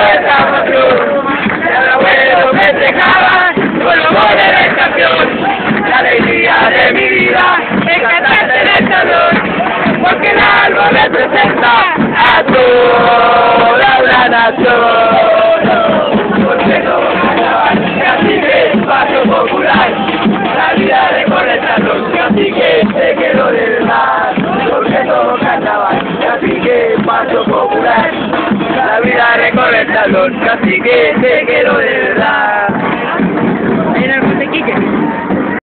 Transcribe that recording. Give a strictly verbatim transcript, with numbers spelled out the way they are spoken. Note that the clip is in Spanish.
estamos cruz, el abuelo festejaba con los goles del campeón. La alegría de mi vida es cantarte en el salón, porque el alba representa a toda la nación. Porque todos cantaban, casi que espacio popular, la vida recorre el salón, casi que se quedó de verdad. Porque todos cantaban, casi que espacio popular, la vida recorre el salón, casi que se quedó de